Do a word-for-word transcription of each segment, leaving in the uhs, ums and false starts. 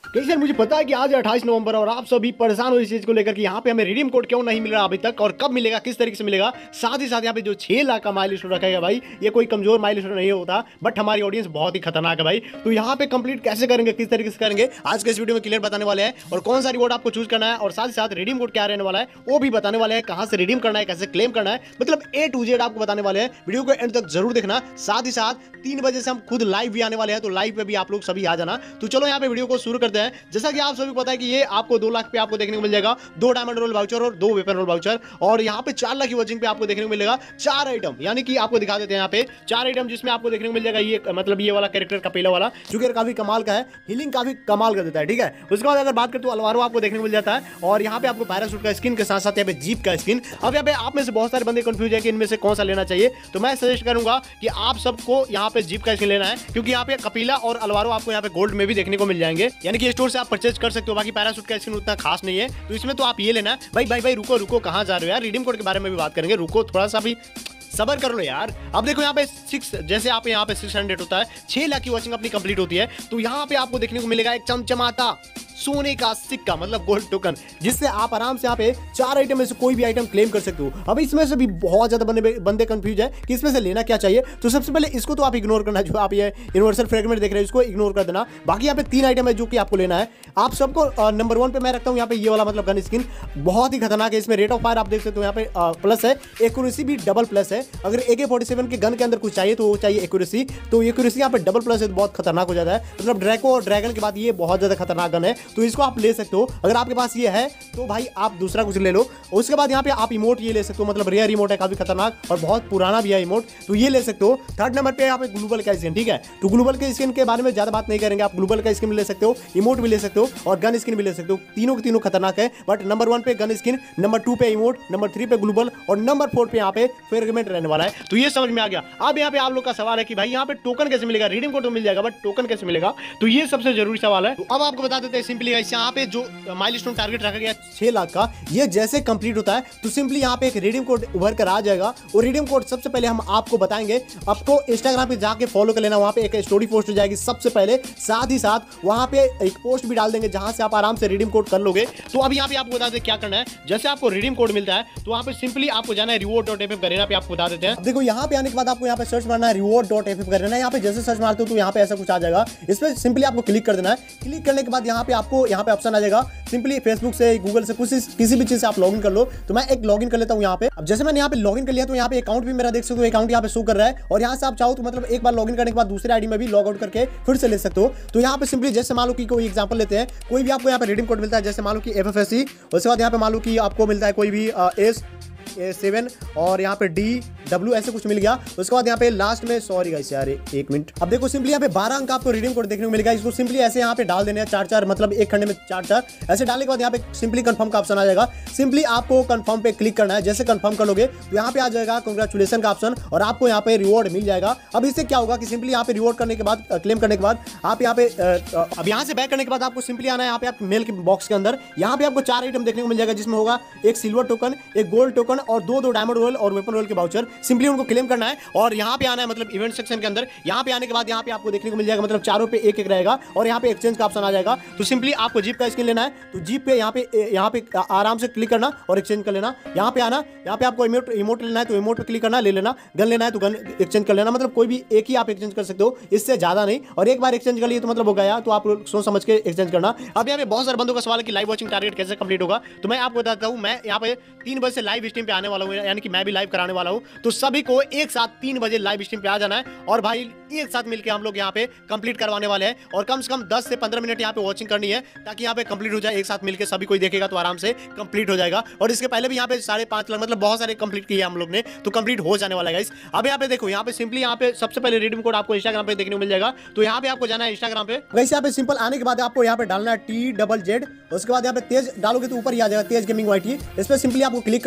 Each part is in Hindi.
कई सर मुझे पता है कि आज अट्ठाईस नवंबर और आप सभी परेशान हो इस चीज को लेकर कि यहाँ पे हमें रिडीम कोड क्यों नहीं मिल रहा अभी तक और कब मिलेगा, किस तरीके से मिलेगा। साथ ही साथ यहाँ पे जो छह लाख का माइलस्टोन रखा है भाई, ये कोई कमजोर माइलस्टोन नहीं होता, बट हमारी ऑडियंस बहुत ही खतरनाक है भाई। तो यहाँ पे कंप्लीट कैसे करेंगे, किस तरीके से करेंगे, आज के इस वीडियो में क्लियर बताने वाले हैं। और कौन सा रिवॉर्ड आपको चूज करना है और साथ ही साथ रिडीम कोड क्या रहने वाला है वो भी बताने वाले हैं। कहां से रिडीम करना है, कैसे क्लेम करना है, मतलब ए टू जेड आपको बताने वाले हैं। वीडियो को एंड तक जरूर देखना। साथ ही साथ तीन बजे से हम खुद लाइव भी आने वाले हैं, तो लाइव पे भी आप लोग सभी आ जाना। तो चलो यहाँ पे वीडियो को शुरू करते हैं। जैसा कि आप सभी को पता है कि ये आपको दो लाख पे आपको देखने को मिल जाएगा दो डायमंड रोल वाउचर और दो वेपन रोल वाउचर, और यहाँ पे चार लाख की वॉचिंग पे आपको देखने को मिलेगा चार आइटम, यानी कि आपको दिखा देते हैं यहाँ पे चार आइटम, जिसमें आपको देखने को मिल जाएगा ये मतलब ये वाला कैरेक्टर का पहला वाला जो कि काफी कमाल का है, हीलिंग काफी कमाल कर देता है। ठीक है, उसके बाद अगर बात करें तो अलवारो आपको देखने को मिल जाता है, और यहाँ पे आपको पैराशूट का स्किन के साथ साथ यहाँ पे जीप का स्किन। अब यहाँ पे आप में से बहुत सारे बंदे कंफ्यूज है कि इनमें से कौन सा लेना चाहिए, तो मैं सजेस्ट करूंगा कि आप सबको यहाँ पे जीप का स्किन लेना है, क्योंकि यहाँ पे कपिला और अलवारो आपको यहाँ पे गोल्ड में भी देखने को मिल जाएंगे, यानी कि स्टोर से आप परचेज कर सकते हो। बाकी पैराशूट का स्किन उतना खास नहीं है, तो इसमें तो आप ये लेना। भाई भाई भाई रुको रुको, कहाँ जा रहे हो यार, रिडीम कोड के बारे में भी बात करेंगे, रुको थोड़ा सा भी सबर कर लो यार। अब देखो यहाँ पे सिक्स, जैसे आप यहाँ पे सिक्स हंड्रेड होता है, छह लाख की वॉचिंग अपनी कंप्लीट होती है, तो यहाँ पे आपको देखने को मिलेगा एक चमचमाता सोने का सिक्का, मतलब गोल्ड टोकन, जिससे आप आराम से यहाँ पे चार आइटम में से कोई भी आइटम क्लेम कर सकते हो। अब इसमें से भी बहुत ज्यादा बंदे बंदे कंफ्यूज है कि इसमें से लेना क्या चाहिए। तो सबसे पहले इसको तो आप इग्नोर करना, जो आप ये यूनिवर्सल फ्रेगमेंट देख रहे हैं इसको इग्नोर कर देना। बाकी यहाँ पे तीन आइटम है जो कि आपको लेना है। आप सबको नंबर वन पे मैं रखता हूँ यहाँ पे ये वाला, मतलब गन स्किन बहुत ही खतरनाक है। इसमें रेट ऑफ फायर आप देख सकते हो यहाँ पे प्लस है, एक्यूरेसी भी डबल प्लस है। अगर ए के फोर्टी सेवन के गन के अंदर कुछ चाहिए तो वो चाहिए एक्यूरेसी, तो एक्यूरेसी यहाँ पे डबल प्लस है, तो बहुत खतरनाक हो जाता है। मतलब ड्रैको और ड्रैगन के बाद ये बहुत ज्यादा खतरनाक गन है, तो इसको आप ले सकते हो। अगर आपके पास ये है तो भाई आप दूसरा कुछ ले लो। उसके बाद यहाँ पे आप इमोट ये ले सकते हो, मतलब रेयर इमोट है, काफी खतरनाक और बहुत पुराना भी है इमोट, तो ये ले सकते हो। थर्ड नंबर पे यहाँ पे ग्लोबल का स्किन। ठीक है, तो ग्लोबल के स्किन के बारे में ज्यादा बात नहीं करेंगे, आप ग्लोबल का स्किन भी ले सकते हो, इमोट भी ले सकते हो और गन स्किन भी ले सकते हो। तीनों के तीनों खतरनाक है, बट नंबर वन पे गन स्किन, नंबर टू पे इमोट, नंबर थ्री पे ग्लोबल और नंबर फोर पे यहाँ पे फ्रेगमेंट रहने वाला है। तो ये समझ में आ गया। अब यहाँ पे आप लोग का सवाल है कि भाई यहाँ पे टोकन कैसे मिलेगा, रिडीम कोड तो मिल जाएगा बट टोकन कैसे मिलेगा, तो ये सबसे जरूरी सवाल है। तो अब आपको बता देते हैं सिंपली, यहाँ पे जो माइलस्टोन टारगेट रखा गया छह लाख का, ये जैसे कंप्लीट होता है तो सिंपली यहाँ पे एक रिडीम कोड उभर कर आ जाएगा। और रिडीम कोड सबसे पहले हम आपको बताएंगे, आपको इंस्टाग्राम पे जाके फॉलो कर लेना, वहां पे एक स्टोरी पोस्ट हो जाएगी सबसे पहले। साथ ही साथ वहां पे एक पोस्ट भी डाल देंगे जहां से आप आराम से रिडीम कोड कर लोगे। तो अभी यहाँ पे आपको बता दें क्या करना है। जैसे आपको रिडीम कोड मिलता है तो वहां पे सिंपली आपको जाना है reward dot F F Garena पे, आपको बता देते हैं। देखो यहाँ पे आने के बाद आपको यहाँ पे सर्च मारना है reward dot F F Garena है। यहाँ पे जैसे सर्च मारते हो तो यहाँ पे ऐसा कुछ आ जाएगा, इस पर सिंपली आपको क्लिक कर देना है। क्लिक करने के बाद यहाँ पे आपको यहाँ पे ऑप्शन आ जाएगा, सिंपली फेसबुक से, गूगल से, कुछ किसी भी चीज से आप लॉगिन कर लो। तो मैं एक लॉगिन कर लेता हूं यहाँ पे। अब जैसे मैंने यहाँ पे लॉगिन कर लिया तो यहाँ पे अकाउंट भी मेरा देख सकते हो, अकाउंट यहाँ पे शो कर रहा है। और यहाँ से आप चाहो तो मतलब एक बार लॉगिन करने के बाद दूसरे आईडी में भी लॉग आउट करके फिर से ले सकते हो। तो यहाँ पे सिंपली जैसे मान लो कि कोई एग्जांपल लेते हैं, कोई भी आपको यहाँ पे रिडीम कोड मिलता है, जैसे मान लो कि एफ एफ एस सी, उसके बाद यहाँ पे मान लो कि आपको मिलता है कोई भी एस सेवन और यहाँ पे डी डब्ल्यू ऐसे कुछ मिल गया। उसके बाद यहाँ पे लास्ट में, सॉरी गाइस यार एक मिनट, अब देखो सिंपली यहाँ पे बारह अंक आपको रिडीम कोड देखने को मिलेगा। इसको सिंपली ऐसे यहाँ पे डाल देने हैं, चार चार मतलब एक खंडे में चार चार ऐसे डालने के बाद यहाँ पे सिंपली कंफर्म का ऑप्शन आ जाएगा। सिंपली आपको कंफर्म पे क्लिक करना है। जैसे कंफर्म कर लोगे तो यहाँ पे आ जाएगा कांग्रेचुलेशन का ऑप्शन और आपको यहाँ पे रिवॉर्ड मिल जाएगा। अब इससे क्या होगा कि सिंपली यहाँ पे रिवॉर्ड करने के बाद, क्लेम करने के बाद आप यहाँ पे अब यहाँ से बैक करने के बाद आपको सिंपली आना है यहाँ पे आप मेल के बॉक्स के अंदर। यहाँ पे आपको चार आइटम देखने को मिल जाएगा, जिसमें होगा एक सिल्वर टोकन, एक गोल्ड टोकन और दो दो डायमंड रोल और वेपन रोल के वाउचर। सिंपली उनको क्लेम करना है और यहाँ पे आना है, मतलब इवेंट सेक्शन के अंदर। यहाँ पे आने के बाद यहाँ पे आपको देखने को मिल जाएगा, मतलब चारों पे एक एक रहेगा और यहाँ पे एक्सचेंज का ऑप्शन आ जाएगा। तो सिंपली आपको जीप का स्किन लेना है, तो जीप पे यहाँ पे यहाँ पे आराम से क्लिक करना और एक्सचेंज कर लेना। यहाँ पे आना, यहाँ पे आपको इमोट इमोट लेना है तो इमोट पे क्लिक करना, ले लेना। गन लेना है तो गन एक्सचेंज कर लेना, मतलब कोई भी एक ही आप एक्सचेंज कर सकते हो, इससे ज्यादा नहीं। और एक बार एक्सचेंज कर लिए तो मतलब हो गया, तो आप सोच समझ के एक्सचेंज करना। अब यहाँ पे बहुत सारे बंदों का सवाल है कि लाइव वॉचिंग टारगेट कैसे कंप्लीट होगा, तो मैं आपको बताता हूँ। मैं यहाँ पे तीन बजे से लाइव स्ट्रीम पे आने वाला हूँ, यानी कि मैं भी लाइव कराने वाला हूँ। तो सभी को एक साथ तीन बजे लाइव स्ट्रीम पे आ जाना है और भाई एक साथ मिलकर हम लोग यहाँ पे कंप्लीट करवाने वाले हैं। और कम से कम दस से पंद्रह मिनट यहाँ पे वॉचिंग करनी है, ताकि यहाँ पे कंप्लीट हो जाए। एक साथ मिलकर सभी कोई देखेगा तो आराम से कंप्लीट हो जाएगा। और इसके पहले भी यहाँ पे साढ़े पांच लाख मतलब बहुत सारे कंप्लीट किए हम लोग ने, तो कंप्लीट हो जाने वाला है गाइस। अब यहाँ पे देखो, यहाँ पे सिंपली यहाँ पे सबसे पहले रिडीम कोड आपको इंस्टाग्राम पे देखने को मिल जाएगा। तो यहाँ पे आपको जाना है इंस्टाग्राम पे। वैसे यहाँ पे सिंपल आने के बाद आपको यहाँ पे डालना है टी डबल जेड। उसके बाद यहाँ पे तेज डालोगे तो ऊपर ही आ जाएगा, तेज गेमिंग वाई टी। इस पर सिंपली आपको क्लिक करना है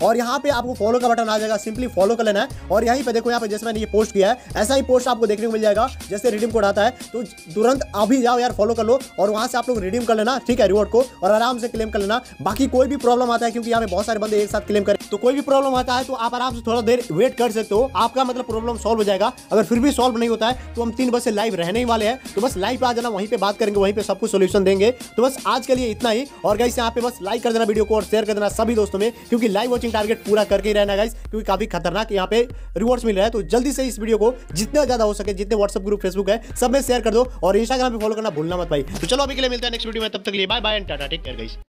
और यहाँ पे आपको फॉलो का बटन आ जाएगा, सिंपली फॉलो कर लेना है। और यहीं पे देखो, यहाँ पे जैसे मैंने ये पोस्ट किया है ऐसा ही पोस्ट आपको देखने को मिल जाएगा। जैसे रिडीम कोड आता है तो तुरंत अभी जाओ यार, फॉलो कर लो और वहां से आप लोग रिडीम कर लेना, ठीक है, रिवॉर्ड को, और आराम से क्लेम कर लेना। बाकी कोई भी प्रॉब्लम आता है, क्योंकि यहाँ पे बहुत सारे बंदे एक साथ क्लेम करें, तो कोई भी प्रॉब्लम आता है तो आप आराम से थोड़ा देर वेट कर सकते हो, आपका मतलब प्रॉब्लम सॉल्व हो जाएगा। अगर फिर भी सॉल्व नहीं होता है तो हम तीन बजे से लाइव रहने ही वाले हैं, तो बस लाइव पे आ जाना, वहीं पे बात करेंगे, वहीं पे सब कुछ सोल्यूशन देंगे। तो बस आज के लिए इतना ही। और गाइस यहाँ पे बस लाइक कर देना वीडियो को और शेयर कर देना सभी दोस्तों में, क्योंकि लाइव वॉचिंग टारगेट पूरा करके ही रहना गाइस, क्योंकि काफी खतरनाक यहाँ पे रिवॉर्ड्स मिल रहा है। तो जल्दी से इस वीडियो को जितना ज्यादा हो सके, जितने व्हाट्सएप ग्रुप फेसबुक है सब में शेयर कर दो और इंस्टाग्राम पे फॉलो करना भूलना मत भाई। तो चलो अभी के लिए मिलते हैं नेक्स्ट वीडियो में, तब तक के लिए bye bye and tata, take care guys.